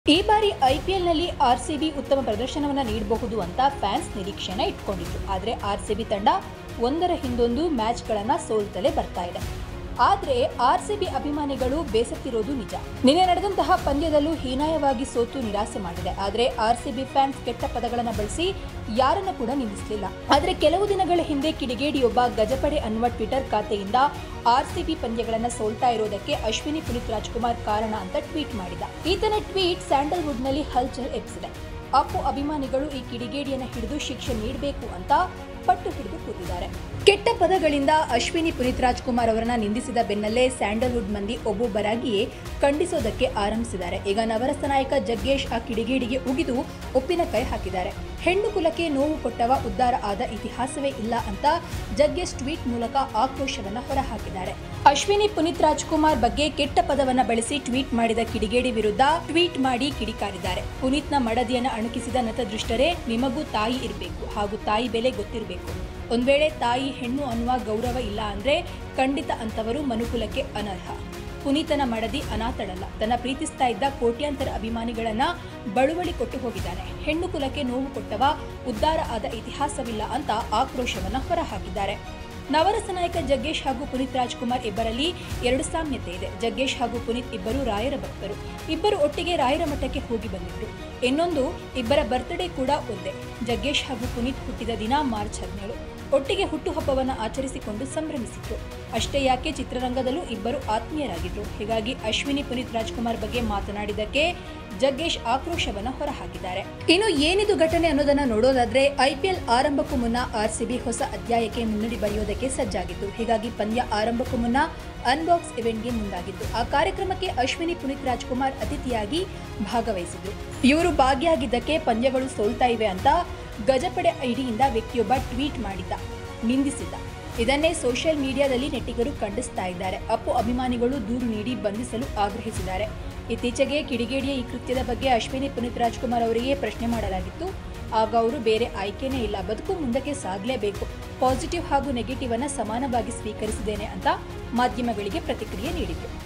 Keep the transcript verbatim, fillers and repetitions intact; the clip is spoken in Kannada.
ಈ ಬಾರಿ ಐಪಿಎಲ್ನಲ್ಲಿ ಆರ್ಸಿಬಿ ಉತ್ತಮ ಪ್ರದರ್ಶನವನ್ನು ನೀಡಬಹುದು ಅಂತ ಫ್ಯಾನ್ಸ್ ನಿರೀಕ್ಷೆನ ಇಟ್ಕೊಂಡಿದ್ರು. ಆದರೆ ಆರ್ಸಿಬಿ ತಂಡ ಒಂದರ ಹಿಂದೊಂದು ಮ್ಯಾಚ್ಗಳನ್ನು ಸೋಲ್ತಲೇ ಬರ್ತಾ ಇದೆ. ಆದರೆ ಆರ್ಸಿಬಿ ಅಭಿಮಾನಿಗಳು ಬೇಸತ್ತಿರೋದು ನಿಜ. ನಿನ್ನೆ ನಡೆದಂತಹ ಪಂದ್ಯದಲ್ಲೂ ಹೀನಾಯವಾಗಿ ಸೋತು ನಿರಾಸೆ ಮಾಡಿದೆ. ಆದರೆ ಆರ್ಸಿಬಿ ಫ್ಯಾನ್ಸ್ ಕೆಟ್ಟ ಪದಗಳನ್ನು ಬಳಸಿ ಯಾರನ್ನು ಕೂಡ ನಿಲ್ಲಿಸಲಿಲ್ಲ. ಆದರೆ ಕೆಲವು ದಿನಗಳ ಹಿಂದೆ ಕಿಡಿಗೇಡಿಯೊಬ್ಬ ಗಜಪಡೆ ಅನ್ನುವ ಟ್ವಿಟರ್ ಖಾತೆಯಿಂದ ಆರ್ಸಿಬಿ ಪಂದ್ಯಗಳನ್ನು ಸೋಲ್ತಾ ಇರೋದಕ್ಕೆ ಅಶ್ವಿನಿ ಪುನೀತ್ ರಾಜ್ಕುಮಾರ್ ಕಾರಣ ಅಂತ ಟ್ವೀಟ್ ಮಾಡಿದ. ಈತನ ಟ್ವೀಟ್ ಸ್ಯಾಂಡಲ್ವುಡ್ನಲ್ಲಿ ಹಲ್ಚಲ್ ಎಬ್ಬಿಸಿದೆ. ಅಪ್ಪು ಅಭಿಮಾನಿಗಳು ಈ ಕಿಡಿಗೇಡಿಯನ್ನು ಹಿಡಿದು ಶಿಕ್ಷೆ ನೀಡಬೇಕು ಅಂತ ಪಟ್ಟು ಹಿಡಿದು ಕೂತಿದ್ದಾರೆ. ಕೆಟ್ಟ ಪದಗಳಿಂದ ಅಶ್ವಿನಿ ಪುನೀತ್ ರಾಜ್ಕುಮಾರ್ ಅವರನ್ನ ನಿಂದಿಸಿದ ಬೆನ್ನಲ್ಲೇ ಸ್ಯಾಂಡಲ್ವುಡ್ ಮಂದಿ ಒಬ್ಬೊಬ್ಬರಾಗಿಯೇ ಖಂಡಿಸೋದಕ್ಕೆ ಆರಂಭಿಸಿದ್ದಾರೆ. ಈಗ ನವರಸ ನಾಯಕ ಜಗ್ಗೇಶ್ ಆ ಕಿಡಿಗೇಡಿಗೆ ಉಗಿದು ಉಪ್ಪಿನ ಕೈ ಹಾಕಿದ್ದಾರೆ. ಹೆಣ್ಣು ಕುಲಕ್ಕೆ ನೋವು ಕೊಟ್ಟವ ಉದ್ಧಾರ ಆದ ಇತಿಹಾಸವೇ ಇಲ್ಲ ಅಂತ ಜಗ್ಗೇಶ್ ಟ್ವೀಟ್ ಮೂಲಕ ಆಕ್ರೋಶವನ್ನ ಹೊರಹಾಕಿದ್ದಾರೆ. ಅಶ್ವಿನಿ ಪುನೀತ್ ರಾಜ್ಕುಮಾರ್ ಬಗ್ಗೆ ಕೆಟ್ಟ ಪದವನ್ನ ಬಳಸಿ ಟ್ವೀಟ್ ಮಾಡಿದ ಕಿಡಿಗೇಡಿ ವಿರುದ್ಧ ಟ್ವೀಟ್ ಮಾಡಿ ಕಿಡಿಕಾರಿದ್ದಾರೆ. ಪುನೀತ್ನ ಮಡದಿಯನ್ನು ಅಣಕಿಸಿದ ನತದೃಷ್ಟರೇ, ನಿಮಗೂ ತಾಯಿ ಇರಬೇಕು ಹಾಗೂ ತಾಯಿ ಬೆಲೆ ಗೊತ್ತಿರಬೇಕು. ಒಂದ್ ವೇಳೆ ತಾಯಿ ಹೆಣ್ಣು ಅನ್ನುವ ಗೌರವ ಇಲ್ಲ ಅಂದ್ರೆ ಖಂಡಿತ ಅಂತವರು ಮನುಕುಲಕ್ಕೆ ಅನರ್ಹ. ಪುನೀತನ ಮಡದಿ ಅನಾಥಳಲ್ಲ. ತನ್ನ ಪ್ರೀತಿಸ್ತಾ ಇದ್ದ ಕೋಟ್ಯಾಂತರ ಅಭಿಮಾನಿಗಳನ್ನ ಬಳುವಳಿ ಕೊಟ್ಟು ಹೋಗಿದ್ದಾನೆ. ಹೆಣ್ಣು ಕುಲಕ್ಕೆ ನೋವು ಕೊಟ್ಟವ ಉದ್ಧಾರ ಆದ ಇತಿಹಾಸವಿಲ್ಲ ಅಂತ ಆಕ್ರೋಶವನ್ನ ಹೊರಹಾಕಿದ್ದಾರೆ. ನವರಸ ನಾಯಕ ಜಗ್ಗೇಶ್ ಹಾಗೂ ಪುನೀತ್ ರಾಜ್ಕುಮಾರ್ ಇಬ್ಬರಲ್ಲಿ ಎರಡು ಸಾಮ್ಯತೆ ಇದೆ. ಜಗ್ಗೇಶ್ ಹಾಗೂ ಪುನೀತ್ ಇಬ್ಬರು ರಾಯರ ಭಕ್ತರು. ಇಬ್ಬರು ಒಟ್ಟಿಗೆ ರಾಯರ ಮಠಕ್ಕೆ ಹೋಗಿ ಬಂದಿದ್ರು. ಇನ್ನೊಂದು, ಇಬ್ಬರ ಬರ್ತ್ಡೇ ಕೂಡ ಒಂದೇ. ಜಗ್ಗೇಶ್ ಹಾಗೂ ಪುನೀತ್ ಹುಟ್ಟಿದ ದಿನ ಮಾರ್ಚ್ ಹದಿನೇಳು. ಒಟ್ಟಿಗೆ ಹುಟ್ಟುಹಬ್ಬವನ್ನು ಆಚರಿಸಿಕೊಂಡು ಸಂಭ್ರಮಿಸಿದ್ರು. ಅಷ್ಟೇ ಯಾಕೆ, ಚಿತ್ರರಂಗದಲ್ಲೂ ಇಬ್ಬರು ಆತ್ಮೀಯರಾಗಿದ್ರು. ಹೀಗಾಗಿ ಅಶ್ವಿನಿ ಪುನೀತ್ ರಾಜ್ಕುಮಾರ್ ಬಗ್ಗೆ ಮಾತನಾಡಿದ್ದಕ್ಕೆ ಜಗ್ಗೇಶ್ ಆಕ್ರೋಶವನ್ನ ಹೊರಹಾಕಿದ್ದಾರೆ. ಇನ್ನು ಏನಿದು ಘಟನೆ ಅನ್ನೋದನ್ನ ನೋಡೋದಾದ್ರೆ, ಐಪಿಎಲ್ ಆರಂಭಕ್ಕೂ ಮುನ್ನ ಆರ್ಸಿಬಿ ಹೊಸ ಅಧ್ಯಾಯಕ್ಕೆ ಮುನ್ನುಡಿ ಬರೆಯೋದಕ್ಕೆ ಸಜ್ಜಾಗಿತ್ತು. ಹೀಗಾಗಿ ಪಂದ್ಯ ಆರಂಭಕ್ಕೂ ಮುನ್ನ ಅನ್ಬಾಕ್ಸ್ ಇವೆಂಟ್ಗೆ ಮುಂದಾಗಿತ್ತು. ಆ ಕಾರ್ಯಕ್ರಮಕ್ಕೆ ಅಶ್ವಿನಿ ಪುನೀತ್ ರಾಜ್ಕುಮಾರ್ ಅತಿಥಿಯಾಗಿ ಭಾಗವಹಿಸಿದ್ರು. ಇವರು ಭಾಗಿಯಾಗಿದ್ದಕ್ಕೆ ಪಂದ್ಯಗಳು ಸೋಲ್ತಾ ಇವೆ ಅಂತ ಗಜಪಡೆ ಐಡಿಯಿಂದ ವ್ಯಕ್ತಿಯೊಬ್ಬ ಟ್ವೀಟ್ ಮಾಡಿದ್ದ, ನಿಂದಿಸಿದ್ದ. ಇದನ್ನೇ ಸೋಷಿಯಲ್ ಮೀಡಿಯಾದಲ್ಲಿ ನೆಟ್ಟಿಗರು ಖಂಡಿಸ್ತಾ ಇದ್ದಾರೆ. ಅಪ್ಪು ಅಭಿಮಾನಿಗಳು ದೂರು ನೀಡಿ ಬಂಧಿಸಲು ಆಗ್ರಹಿಸಿದ್ದಾರೆ. ಇತ್ತೀಚೆಗೆ ಕಿಡಿಗೇಡಿಯ ಈ ಕೃತ್ಯದ ಬಗ್ಗೆ ಅಶ್ವಿನಿ ಪುನೀತ್ ರಾಜ್ಕುಮಾರ್ ಅವರಿಗೆ ಪ್ರಶ್ನೆ ಮಾಡಲಾಗಿತ್ತು. ಆಗ ಅವರು ಬೇರೆ ಆಯ್ಕೆನೇ ಇಲ್ಲ, ಬದುಕು ಮುಂದಕ್ಕೆ ಸಾಗಲೇಬೇಕು, ಪಾಸಿಟಿವ್ ಹಾಗೂ ನೆಗೆಟಿವ್ ಅನ್ನ ಸಮಾನವಾಗಿ ಸ್ವೀಕರಿಸಿದ್ದೇನೆ ಅಂತ ಮಾಧ್ಯಮಗಳಿಗೆ ಪ್ರತಿಕ್ರಿಯೆ ನೀಡಿದ್ರು.